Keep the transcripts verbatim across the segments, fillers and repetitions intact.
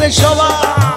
সবাই।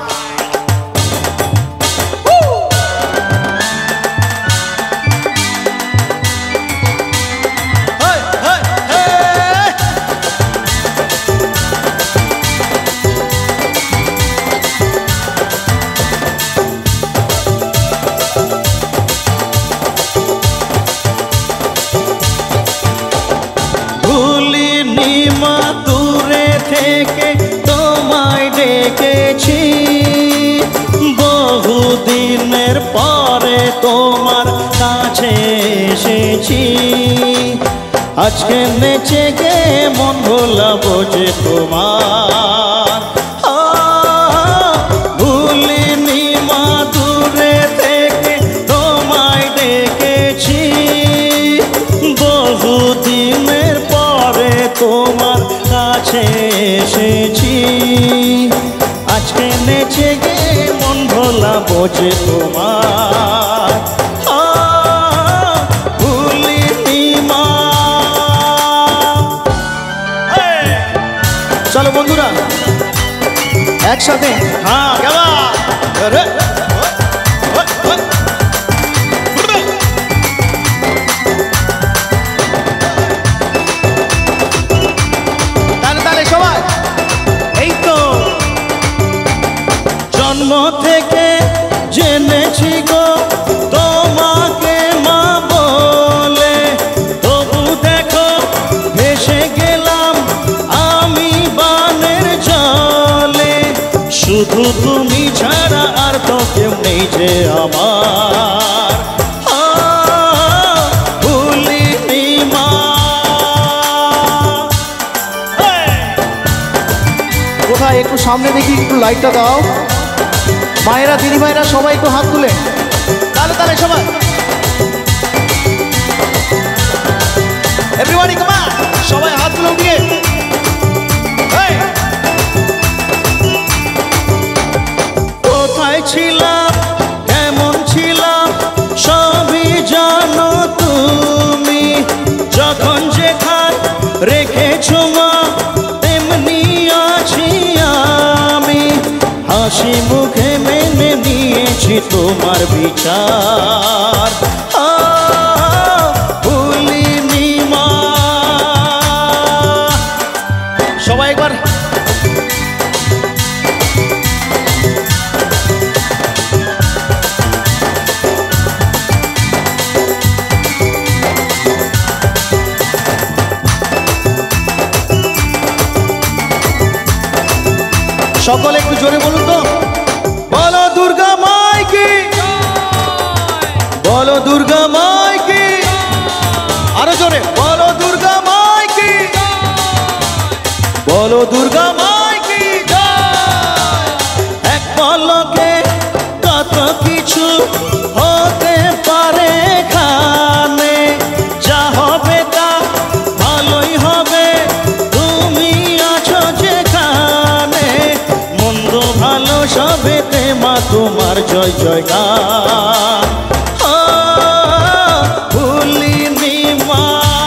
বহুদিনের পরে তোমার কাছে এসেছি, আজকে নেচে গে মন ভোলাবো যে তোমার। ভুলিনি মা দূরে থেকে তোমায় ডেকেছি, বহুদিনের পরে তোমার কাছে এসেছি, আজকে নেচে গে মন ভোলাবো যে তোমার। ভুলিনি মা। চলো বন্ধুরা একসাথে হ্যাঁ গেলা তাহলে সবাই এই তো জন্ম থেকে জেনেছি গো তোমাকে মা বলে, তবু দেখো ভেসে গেলাম আমি বানের জলে, শুধু তুমি ছাড়া আর তো কেউ নেই যে আমার। ভুলিনি মা। কোথায় একটু সামনে দেখি, একটু লাইটটা দাও। মায়েরা দিদি ভাইরা সবাই একটু হাত তুলে তাহলে তাহলে সবাই এভরিবডি কাম অন, সবাই হাত তুলে উঠিয়ে। কোথায় ছিলাম কেমন ছিলাম সবই জানো তুমি, যখন যেখান রেখেছো মা তেমনি আছি আমি, হাসি মুখে মেনে নিয়েছি তোমার বিচার। ভুলিনি মা। সবাই একবার সকলে একটু জোরে বলুন তো, বলো দুর্গা মাই কি, বলো দুর্গা মাই কি, আরো জোরে বলো দুর্গা মাই কি, বলো দুর্গা মাই কি। এক পলকে কত কিছু হতে পারে এখানে, যা হবে তা ভালোই হবে, তুমি আছো যেখানে, মন্দ ভালো সবেতে মা তোমার জয় জয়গান। ভুলিনি মা।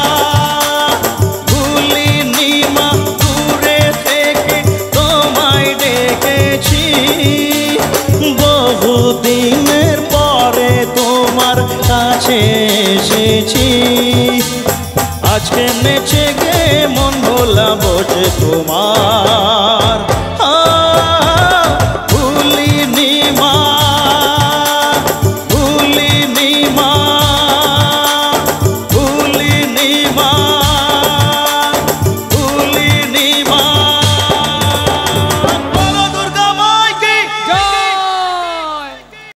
ভুলিনি মা দূরে থেকে তোমায় ডেকেছি, বহুদিনের পরে তোমার কাছে এসেছি, আজকে নেচে গে মন ভোলাবো যে তোমার।